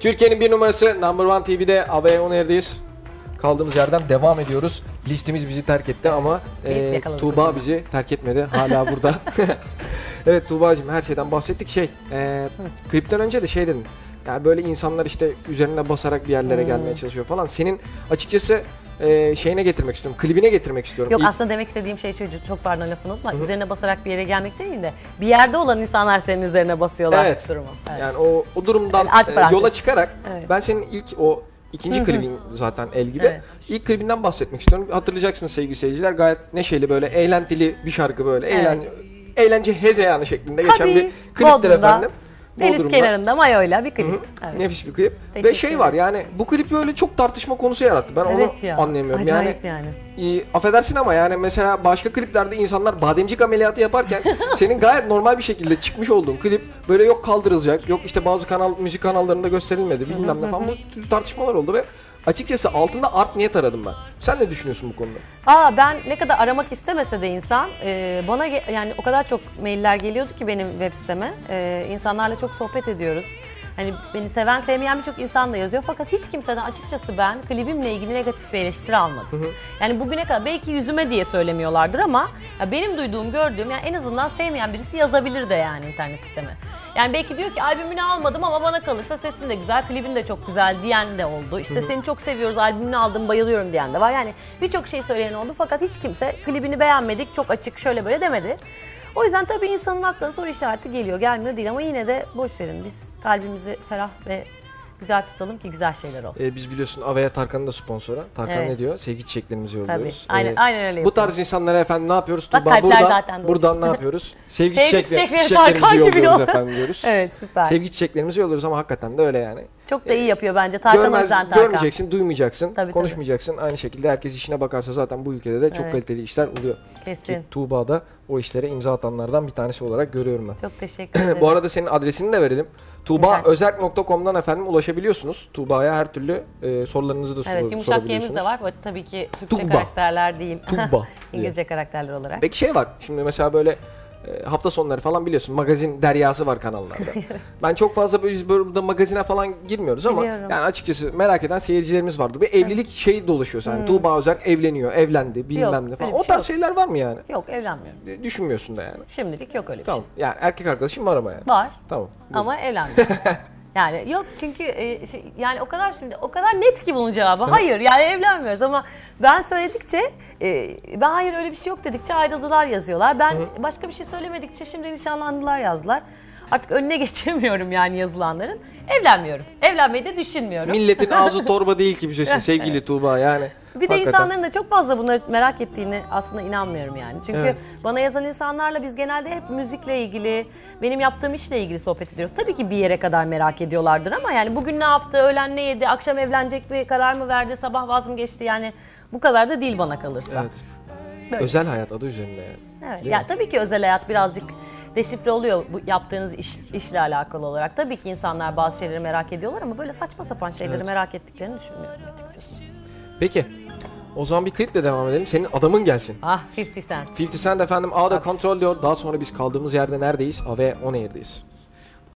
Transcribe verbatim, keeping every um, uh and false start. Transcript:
Türkiye'nin bir numarası Number One T V'de A V On Air'deyiz. Kaldığımız yerden devam ediyoruz. Listemiz bizi terk etti ama e, Tuğba hocam. bizi terk etmedi. Hala burada. Evet Tuğba'cığım, her şeyden bahsettik. Şey, e, klipten önce de şey dedim. Yani böyle insanlar işte üzerine basarak bir yerlere hmm. gelmeye çalışıyor falan. Senin açıkçası e, şeyine getirmek istiyorum, klibine getirmek istiyorum. Yok İlk... aslında demek istediğim şey şu, çok pardon lafını unutma. Hı-hı. Üzerine basarak bir yere gelmek değil de bir yerde olan insanlar senin üzerine basıyorlar. Evet. Durumu. Evet. Yani o, o durumdan yani e, yola çıkarak evet. ben senin ilk o ikinci Hı-hı. klibin zaten El gibi. Evet. İlk klibinden bahsetmek istiyorum. Hatırlayacaksınız sevgili seyirciler, gayet neşeli, böyle eğlentili bir şarkı, böyle evet. eğlen eğlence hezeyanı şeklinde Tabii, geçen bir kliptir efendim. Deniz Bodrum'da. Kenarında mayoyla bir klip. Evet. Nefis bir klip. Ve şey var, yani bu klip böyle çok tartışma konusu yarattı. Ben evet onu ya. anlayamıyorum. Acayip yani. yani. E, affedersin ama yani mesela başka kliplerde insanlar bademcik ameliyatı yaparken senin gayet normal bir şekilde çıkmış olduğun klip böyle yok kaldırılacak, yok işte bazı kanal müzik kanallarında gösterilmedi bilmem ne falan, bu tür tartışmalar oldu ve açıkçası altında art niyet aradım ben. Sen ne düşünüyorsun bu konuda? Aa ben ne kadar aramak istemese de insan e, bana yani o kadar çok mailler geliyordu ki benim web siteme. E, insanlarla çok sohbet ediyoruz. Hani beni seven sevmeyen birçok insan da yazıyor fakat hiç kimseden açıkçası ben klibimle ilgili negatif bir eleştiri almadım. Hı hı. Yani bugüne kadar belki yüzüme diye söylemiyorlardır ama ya benim duyduğum, gördüğüm, yani en azından sevmeyen birisi yazabilir de yani internet siteme. Yani belki diyor ki albümünü almadım ama bana kalırsa sesin de güzel, klibin de çok güzel diyen de oldu. İşte Hı-hı. seni çok seviyoruz, albümünü aldım, bayılıyorum diyen de var. Yani birçok şey söyleyen oldu fakat hiç kimse klibini beğenmedik, çok açık, şöyle böyle demedi. O yüzden tabii insanın aklına soru işareti geliyor, gelmiyor değil ama yine de boş verin. Biz kalbimizi ferah ve güzel tutalım ki güzel şeyler olsun. Ee, biz biliyorsun Avea Tarkan'ın da sponsora. Tarkan evet. ne diyor? Sevgi çiçeklerimizi yolluyoruz. Tabii. Aynen, ee, aynen öyle. Bu tarz insanlara efendim ne yapıyoruz? Bak, Tuğba, buradan, buradan ne yapıyoruz? Sevgi, Sevgi çiçekleri, çiçekleri çiçeklerimizi yolluyoruz efendim diyoruz. Evet, süper. Sevgi çiçeklerimizi yolluyoruz ama hakikaten de öyle yani. Çok da iyi yapıyor bence Tarkan. Görmez, o yüzden Tarkan. Görmeyeceksin, duymayacaksın, tabii, konuşmayacaksın. Tabii. Aynı şekilde herkes işine bakarsa zaten bu ülkede de çok evet. kaliteli işler oluyor. Kesin. Ki Tuğba da o işlere imza atanlardan bir tanesi olarak görüyorum ben. Çok teşekkür ederim. Bu arada senin adresini de verelim. tuğba özerk nokta com'dan efendim ulaşabiliyorsunuz. Tuğba'ya her türlü e, sorularınızı da evet, sor, yumuşak sorabiliyorsunuz. Y'miz de var. Tabii ki Türkçe Tuğba. karakterler değil. Tuğba. İngilizce karakterler olarak. Peki şey var. Şimdi mesela böyle e, hafta sonları falan biliyorsun magazin deryası var kanallarda. Ben çok fazla böyle, biz burada magazine falan girmiyoruz ama Biliyorum. yani açıkçası merak eden seyircilerimiz vardı. Bir evlilik evet. şeyi dolaşıyor yani. Hmm. Tuğba Özerk evleniyor, evlendi, bilmem yok, ne falan. O tarz şey şeyler var mı yani? Yok, evlenmiyorum. Düşünmüyorsun da yani. Şimdilik yok öyle bir tamam. şey. Yani erkek arkadaşım var ama yani. Var. Tamam. Ama evlenmiyorum. Yani yok çünkü e, şey, yani o kadar şimdi o kadar net ki bunun cevabı. Hayır yani evlenmiyoruz ama ben söyledikçe e, ben hayır öyle bir şey yok dedikçe ayrıldılar yazıyorlar. Ben Hı. başka bir şey söylemedikçe şimdi nişanlandılar yazdılar. Artık önüne geçemiyorum yani yazılanların. Evlenmiyorum. Evlenmeyi de düşünmüyorum. Milletin ağzı torba değil ki bir şeysin sevgili Tuğba yani. Bir de hakikaten. insanların da çok fazla bunları merak ettiğini aslında inanmıyorum yani. Çünkü evet. bana yazan insanlarla biz genelde hep müzikle ilgili, benim yaptığım işle ilgili sohbet ediyoruz. Tabii ki bir yere kadar merak ediyorlardır ama yani bugün ne yaptı, öğlen ne yedi, akşam evlenecek mi, karar mı verdi, sabah vaz mı geçti yani bu kadar da değil bana kalırsa. Evet. Böyle. Özel hayat adı üzerinde yani. Evet. Ya tabii ki özel hayat birazcık deşifre oluyor bu yaptığınız iş, işle alakalı olarak. Tabii ki insanlar bazı şeyleri merak ediyorlar ama böyle saçma sapan şeyleri evet. merak ettiklerini düşünmüyorum açıkçası. Peki. O zaman bir kliple devam edelim. Senin adamın gelsin. Ah, fifty Cent. fifty Cent efendim Out of Control diyor. Daha sonra biz kaldığımız yerde neredeyiz? A V On Air'deyiz.